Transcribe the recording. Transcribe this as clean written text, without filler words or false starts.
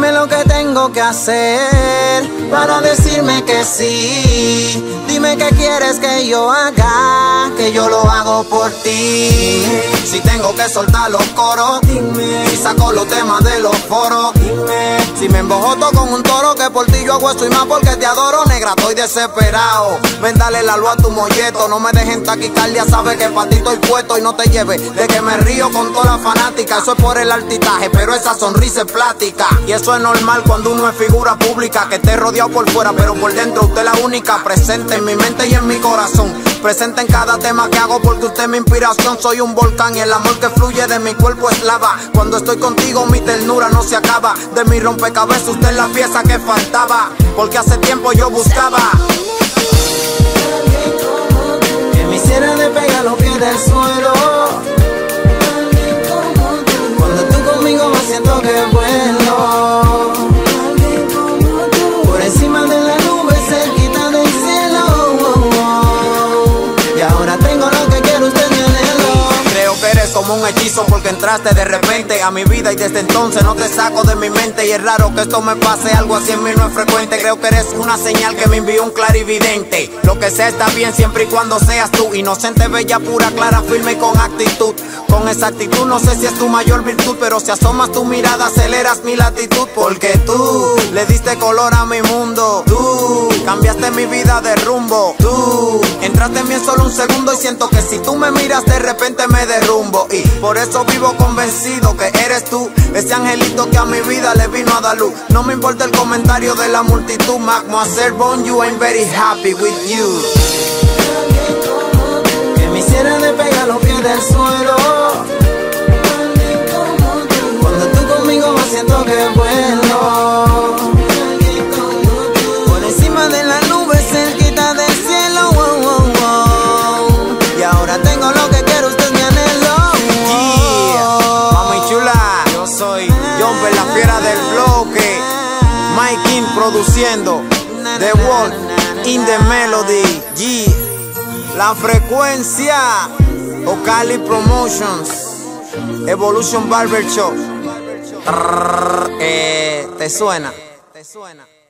Dime lo que tengo que hacer para decirme que sí. Dime qué quieres que yo haga, que yo lo hago por ti. Si tengo que soltar los coros, dime. Si saco los temas de los foros, dime. Si me embojoto con un toro, que por ti yo hago esto y más porque te adoro. Negra, estoy desesperado. Ven, dale la luz a tu molleto. No me dejen taquicardia, sabes que pa' ti estoy puesto. Y no te lleves de que me río con toda la fanática. Eso es por el altitaje, pero esa sonrisa es plástica. Y eso es normal cuando uno es figura pública, que esté rodeado por fuera, pero por dentro usted es la única. Presente en mi mente y en mi corazón, presente en cada tema que hago, porque usted es mi inspiración. Soy un volcán y el amor que fluye de mi cuerpo es lava. Cuando estoy contigo mi ternura no se acaba. De mi rompecabezas usted es la pieza que faltaba, porque hace tiempo yo buscaba que me hiciera despegar los pies del suelo. Cuando tú conmigo me siento que vuelo por encima de la nube, cerquita del cielo. Y ahora tengo lo que quiero, usted me anhelo. Creo que eres como un hechizo porque entraste de repente a mi vida y desde entonces no te saco de mi mente. Y es raro que esto me pase, algo así en mí no es frecuente. Creo que eres una señal que me envió un clarividente. Lo que sea está bien siempre y cuando seas tú. Inocente, bella, pura, clara, firme y con actitud. Con esa actitud no sé si es tu mayor virtud, pero si asomas tu mirada aceleras mi latitud. Porque tú le diste color a mi mundo, tú cambiaste mi vida de rumbo, tú entraste en mí en solo un segundo y siento que si tú me miras de repente me derrumbo. Y por eso vivo convencido que eres tú, ese angelito que a mi vida le vino a dar luz. No me importa el comentario de la multitud, Mademoiselle Bon, you ain't very happy with you. Que me hiciera despegar los pies del suelo. Cuando tú conmigo me siento que vuelo por encima de la nube, cerquita del cielo. Y ahora tengo lo que quiero, usted me anhelo. Yeah, mami chula, yo soy Jumper, la fiera del bloque. Mike King produciendo, The Wolf in the Melody. Yeah, la frecuencia, Ocali Promotions, Evolution Barber Shop. ¿Te suena?